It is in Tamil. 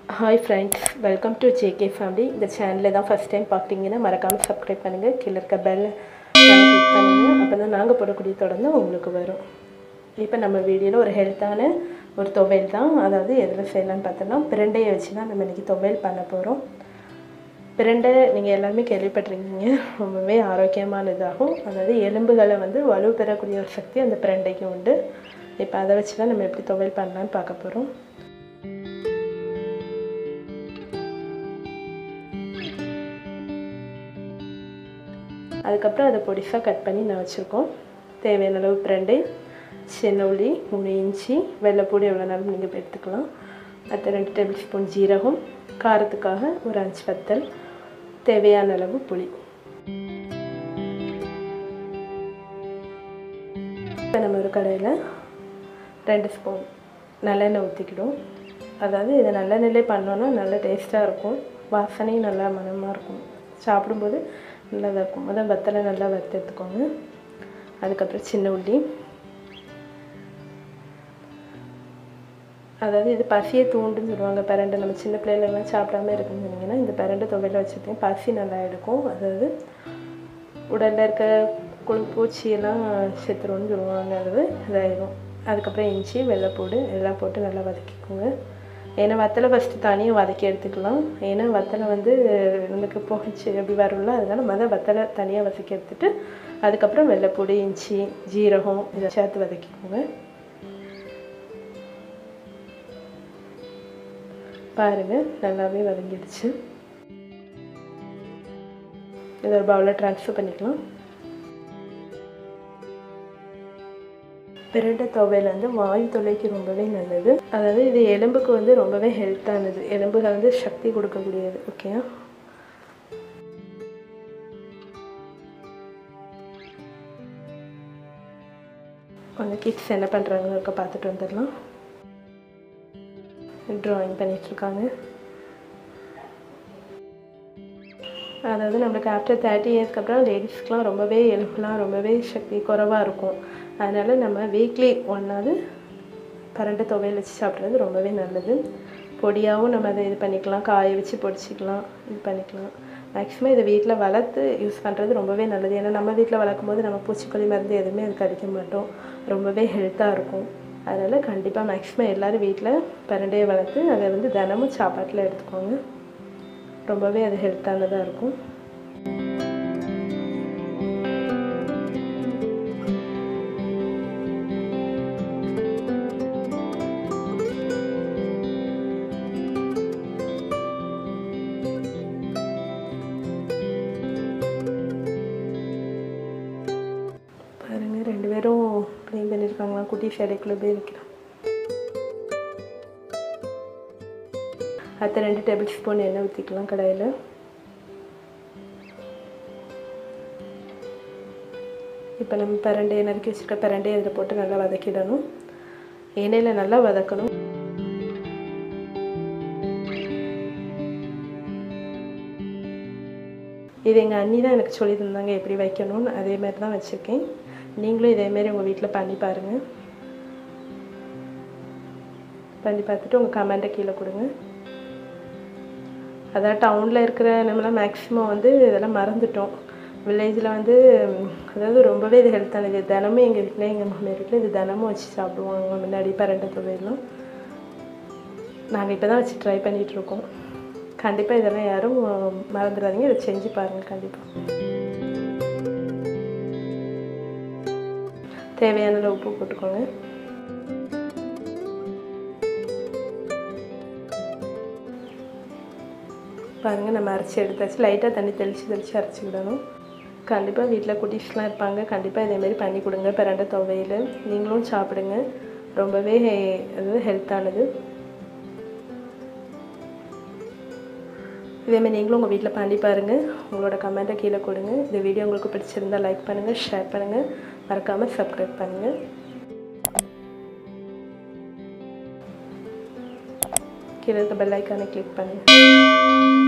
Hi friends, welcome to JK family. இந்த சேனலை தான் ஃபர்ஸ்ட் டைம் பார்க்குறீங்கன்னா மறக்காமல் சப்ஸ்கிரைப் பண்ணுங்கள். கீழே இருக்க பெல் கிளிக் பண்ணுங்கள். அப்போ தான் நாங்கள் போடக்கூடிய தொடர்ந்து உங்களுக்கு வரும். இப்போ நம்ம வீடியோவில் ஒரு ஹெல்த்தான ஒரு துவையல் தான், அதாவது எதில் செய்யலான்னு பார்த்தோம்னா பிரண்டையை வச்சு தான் நம்ம இன்றைக்கி துவையல் பண்ண போகிறோம். பிரண்டை நீங்கள் எல்லாருமே கேள்விப்பட்டிருக்கீங்க, ரொம்பவே ஆரோக்கியமானதாகும். அதாவது எலும்புகளை வலு பெறக்கூடிய ஒரு சக்தி அந்த பிரண்டைக்கு உண்டு. இப்போ அதை வச்சு தான் நம்ம எப்படி துவையல் பண்ணலான்னு பார்க்க போகிறோம். அதுக்கப்புறம் அதை பொடிசாக கட் பண்ணி நான் வச்சுருக்கோம். தேவையான அளவு பிரண்டை, சின்ன உள்ளி 3 இன்ச்சு, வெள்ளைப்பூடி எவ்வளோ நேரம் நீங்கள் எடுத்துக்கலாம். அடுத்து 2 டேபிள் ஸ்பூன் ஜீரகம், காரத்துக்காக ஒரு 5 வத்தல், தேவையான அளவு புளி. இப்போ நம்ம ஒரு கடையில் 2 ஸ்பூன் நல்லெண்ணெய் ஊற்றிக்கிடும். அதாவது இதை நல்லெண்ணெயிலே பண்ணோன்னா நல்லா டேஸ்ட்டாக இருக்கும், வாசனையும் நல்லா மணமாக இருக்கும், சாப்பிடும்போது நல்லா இருக்கும். முதல் வத்தலை நல்லா வறுத்து எடுத்துக்கோங்க. அதுக்கப்புறம் சின்ன உள்ளி, அதாவது இது பசியை தூண்டுன்னு சொல்லுவாங்க. பிரண்டை நம்ம சின்ன பிள்ளைகளெல்லாம் சாப்பிடாம இருக்குன்னு சொன்னீங்கன்னா இந்த பிரண்டை துவையல வச்சுருக்கேன், பசி நல்லா எடுக்கும். அதாவது உடலில் இருக்க பூச்சியெல்லாம் செத்துருவோன்னு சொல்லுவாங்க, அதாவது இதாகிடும். அதுக்கப்புறம் இஞ்சி, வெள்ளைப்பூடு எல்லாம் போட்டு நல்லா வதக்கிக்கோங்க. ஏன்னா வத்தலை ஃபஸ்ட்டு தனியாக வதக்கி எடுத்துக்கலாம். ஏன்னா வத்தலை நமக்கு புகைச்சி எப்படி வரும்ல, அதனால் வத்தலை தனியாக வதக்கி எடுத்துகிட்டு அதுக்கப்புறம் வெள்ளைப்பூடி, இஞ்சி, ஜீரகம் இதை சேர்த்து வதக்கிக்கோங்க. பாருங்கள், நல்லாவே வதங்கிடுச்சு. இதை ஒரு பவுலில் ட்ரான்ஸ்ஃபர் பண்ணிக்கலாம். பிரண்டை துவையல் வாயு தொல்லைக்கு ரொம்பவே நல்லது. அதாவது இது எலும்புக்கு ரொம்பவே ஹெல்த்தானது, எலும்புகள் சக்தி கொடுக்கக்கூடியது. ஓகேயா? கொஞ்சம் கிட்ஸ் என்ன பண்ணுறாங்கன்னு இருக்க பார்த்துட்டு வந்துடலாம். ட்ராயிங் பண்ணிகிட்ருக்காங்க. அதாவது நம்மளுக்கு ஆஃப்டர் 30 இயர்ஸ்க்கு அப்புறம் லேடிஸ்க்கெலாம் ரொம்பவே எலும்புலாம் ரொம்பவே சக்தி குறைவாக இருக்கும். அதனால் நம்ம வீக்லி 1 பிரண்டை துவையல் வச்சு சாப்பிட்றது ரொம்பவே நல்லது. பொடியாகவும் நம்ம அதை இது பண்ணிக்கலாம், காய வச்சு பொடிச்சிக்கலாம், இது பண்ணிக்கலாம். மேக்ஸிமம் இதை வீட்டில் வளர்த்து யூஸ் பண்ணுறது ரொம்பவே நல்லது. ஏன்னா நம்ம வீட்டில் வளர்க்கும் போது நம்ம பூச்சிக்கொல்லி மருந்து எதுவுமே அதுக்கு அடிக்க மாட்டோம், ரொம்பவே ஹெல்த்தாக இருக்கும். அதனால் கண்டிப்பாக மேக்ஸிமம் எல்லோரும் வீட்டில் பிரண்டையை வளர்த்து அதை தினமும் சாப்பாட்டில் எடுத்துக்கோங்க. ரொம்பவே அது ஹெல்த்தானதாக இருக்கும். பாருங்கள், 2 பேரும் க்ளீன் பண்ணியிருக்காங்களா, குட்டி சேலைக்குள்ளே போய் வைக்கிறோம். அடுத்த 2 டேபிள் ஸ்பூன் எண்ணெய் ஊற்றிக்கலாம் கடாயில். இப்போ நம்ம பிரண்டையை நறுக்கி வச்சுருக்க பிரண்டையை அதில் போட்டு நல்லா வதக்கிடணும். எண்ணெயில் நல்லா வதக்கணும். இது எங்கள் அண்ணி தான் எனக்கு சொல்லி தந்தாங்க எப்படி வைக்கணும்னு, அதேமாதிரி தான் வச்சுருக்கேன். நீங்களும் இதேமாரி உங்கள் வீட்டில் பண்ணி பாருங்கள். பண்ணி பார்த்துட்டு உங்கள் கமெண்ட்டை கீழே கொடுங்க. அதாவது டவுனில் இருக்கிற நம்மளாம் மேக்ஸிமம் இதெல்லாம் மறந்துட்டோம். வில்லேஜில் அதாவது ரொம்பவே இது ஹெல்த்தானது. தினமும் எங்கள் வீட்டில், எங்கள் மாமியார் வீட்டில் இது தினமும் வச்சு சாப்பிடுவாங்க. முன்னாடி பிரண்டை துவையலாம் நாங்கள் இப்போ தான் வச்சு ட்ரை பண்ணிகிட்ருக்கோம். கண்டிப்பாக இதெல்லாம் யாரும் மறந்துடாதீங்க, இதை செஞ்சு பாருங்கள். கண்டிப்பாக தேவையான அளவு உப்பு போட்டுக்கோங்க. பாருங்கள், நம்ம அரைச்சி எடுத்தாச்சு. லைட்டாக தண்ணி தெளித்து அரைச்சிக்கிடணும். கண்டிப்பாக வீட்டில் குட்டீஸ்லாம் இருப்பாங்க, கண்டிப்பாக இதேமாரி பண்ணி கொடுங்க. பிரண்டை துவையல் நீங்களும் சாப்பிடுங்க, ரொம்பவே அதாவது ஹெல்த்தானது. இதேமாதிரி நீங்களும் உங்கள் வீட்டில் பண்ணி பாருங்கள். உங்களோட கமெண்ட்டை கீழே கொடுங்க. இந்த வீடியோ உங்களுக்கு பிடிச்சிருந்தால் லைக் பண்ணுங்கள், ஷேர் பண்ணுங்கள், மறக்காமல் சப்ஸ்கிரைப் பண்ணுங்கள். கீழே இருக்க பெல் ஐக்கானை கிளிக் பண்ணுங்கள்.